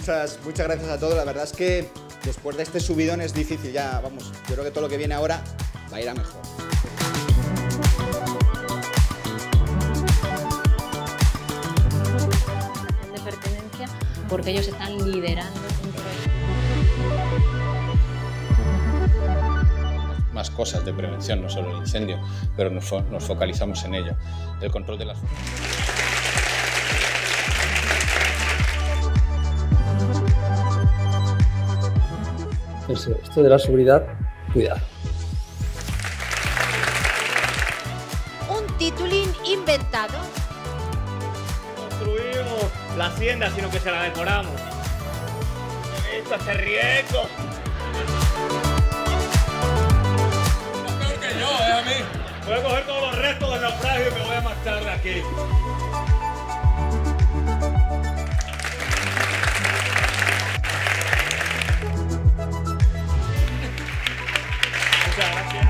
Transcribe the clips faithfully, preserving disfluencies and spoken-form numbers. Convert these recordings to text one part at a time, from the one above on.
muchas, muchas gracias a todos. La verdad es que después de este subidón es difícil ya, vamos, yo creo que todo lo que viene ahora va a ir a mejor. De pertenencia, porque ellos están liderando un más cosas de prevención, no solo el incendio, pero nos, fo nos focalizamos en ello. El control de las... Esto de la seguridad, cuidado. Un titulín inventado. Construimos la hacienda, sino que se la decoramos. Esto es riesgo. Voy a coger todos los restos del naufragio y me voy a marchar de aquí. Muchas gracias.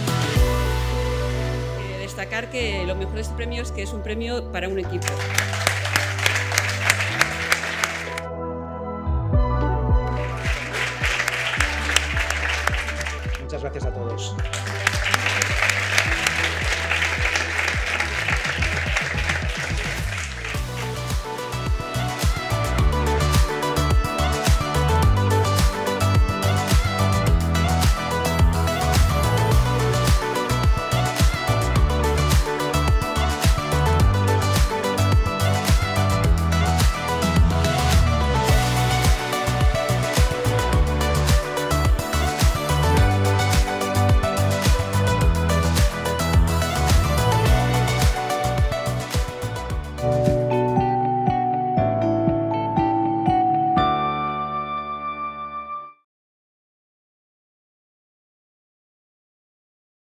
Destacar que lo mejor de este premio es que es un premio para un equipo.